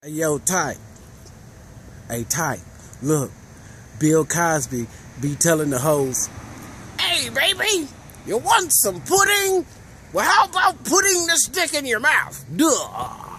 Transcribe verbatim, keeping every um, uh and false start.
Hey, yo, Tyke. Hey, Tyke, look, Bill Cosby be telling the hoes, "Hey, baby, you want some pudding? Well, how about putting this dick in your mouth?" Duh.